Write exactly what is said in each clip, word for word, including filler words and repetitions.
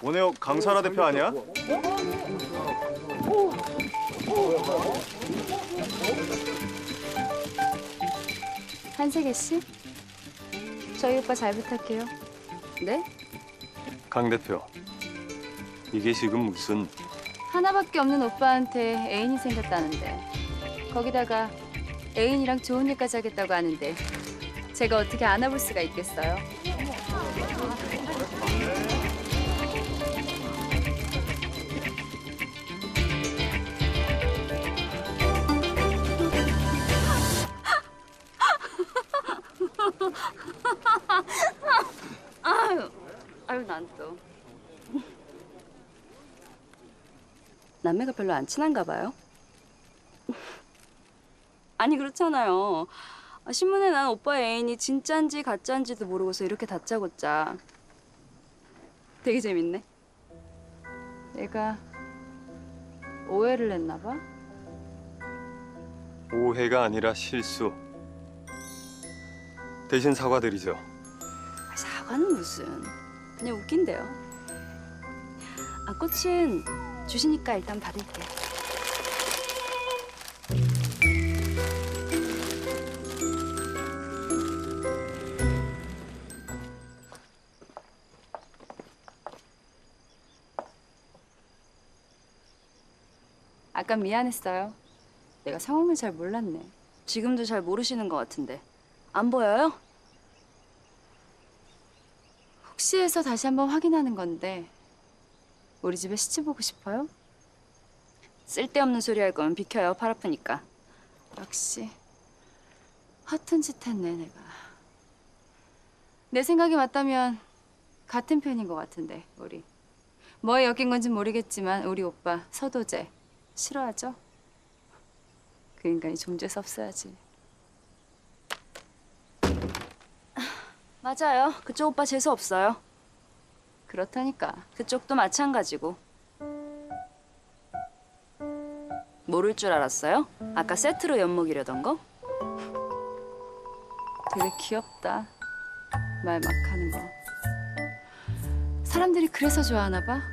원혜영 강사라 대표 아니야? 한세계 씨? 저희 오빠 잘 부탁해요. 네? 강 대표, 이게 지금 무슨... 하나밖에 없는 오빠한테 애인이 생겼다는데 거기다가 애인이랑 좋은 일까지 하겠다고 하는데 제가 어떻게 안아볼 수가 있겠어요? 아유, 아유 난 또. 남매가 별로 안 친한가 봐요? 아니 그렇잖아요. 신문에 난 오빠의 애인이 진짠지 가짠지도 모르고서 이렇게 다짜고짜. 되게 재밌네. 내가 오해를 했나 봐? 오해가 아니라 실수. 대신 사과드리죠. 사과는 무슨. 그냥 웃긴데요. 아, 꽃은 주시니까 일단 받을게. 아까 미안했어요. 내가 상황을 잘 몰랐네. 지금도 잘 모르시는 것 같은데. 안 보여요? 혹시 해서 다시 한번 확인하는 건데 우리 집에 시집 오고 싶어요? 쓸데없는 소리 할 거면 비켜요. 팔 아프니까. 역시 허튼 짓 했네 내가. 내 생각이 맞다면 같은 편인 것 같은데 우리. 뭐에 엮인 건지 모르겠지만 우리 오빠 서도재 싫어하죠? 그 인간이 존재해서 없어야지. 맞아요. 그쪽 오빠 재수 없어요. 그렇다니까. 그쪽도 마찬가지고. 모를 줄 알았어요? 아까 세트로 엿먹이려던 거? 되게 귀엽다. 말 막 하는 거. 사람들이 그래서 좋아하나 봐.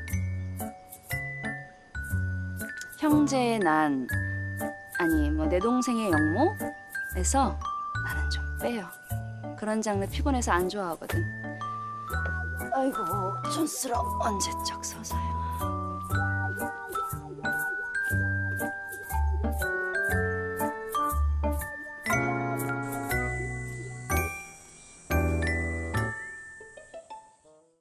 형제의 난, 아니 뭐 내 동생의 영모에서 나는 좀 빼요. 그런 장르 피곤해서 안 좋아하거든. 아이고 촌스러워. 언제적 서사야.